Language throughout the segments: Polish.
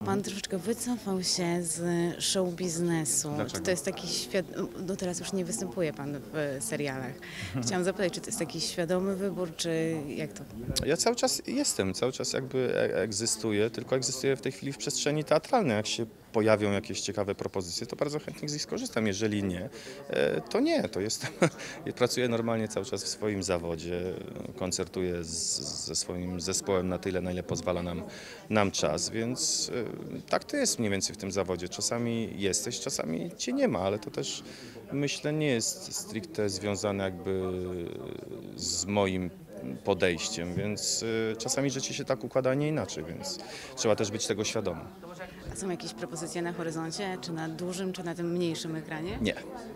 Pan troszeczkę wycofał się z show biznesu. Dlaczego? Czy to jest taki no teraz już nie występuje pan w serialach. Chciałam zapytać, czy to jest taki świadomy wybór, czy jak to? Ja cały czas jestem, cały czas jakby egzystuję, tylko egzystuję w tej chwili w przestrzeni teatralnej. Jak się pojawią jakieś ciekawe propozycje, to bardzo chętnie z nich skorzystam. Jeżeli nie, to nie, to jestem, pracuję normalnie cały czas w swoim zawodzie, koncertuję ze swoim zespołem na tyle, na ile pozwala nam czas, więc tak to jest mniej więcej w tym zawodzie. Czasami jesteś, czasami cię nie ma, ale to też myślę nie jest stricte związane jakby z moim podejściem, więc czasami życie się tak układa, a nie inaczej, więc trzeba też być tego świadomym. A są jakieś propozycje na horyzoncie, czy na dużym, czy na tym mniejszym ekranie? Nie.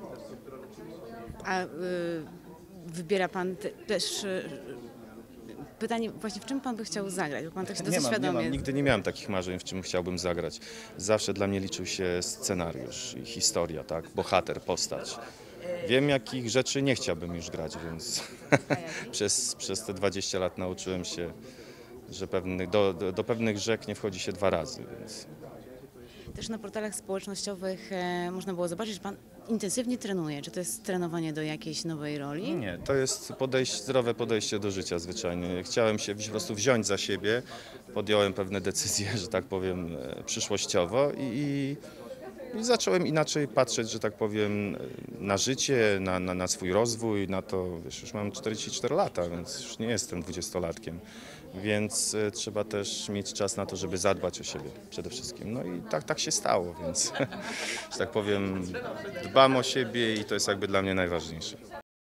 A wybiera pan też pytanie właśnie, w czym pan by chciał zagrać, bo pan tak się dosyć świadomie... Nigdy nie miałem takich marzeń, w czym chciałbym zagrać. Zawsze dla mnie liczył się scenariusz i historia, tak? Bohater, postać. Wiem, jakich rzeczy nie chciałbym już grać, więc przez te 20 lat nauczyłem się, że do pewnych rzek nie wchodzi się 2 razy. Więc... Też na portalach społecznościowych można było zobaczyć, że pan intensywnie trenuje. Czy to jest trenowanie do jakiejś nowej roli? Nie, to jest zdrowe podejście do życia zwyczajnie. Chciałem się po prostu wziąć za siebie, podjąłem pewne decyzje, że tak powiem, przyszłościowo i zacząłem inaczej patrzeć, że tak powiem, na życie, na swój rozwój, na to, wiesz, już mam 44 lata, więc już nie jestem 20-latkiem, więc trzeba też mieć czas na to, żeby zadbać o siebie przede wszystkim. No i tak się stało, więc, że tak powiem, dbam o siebie i to jest jakby dla mnie najważniejsze.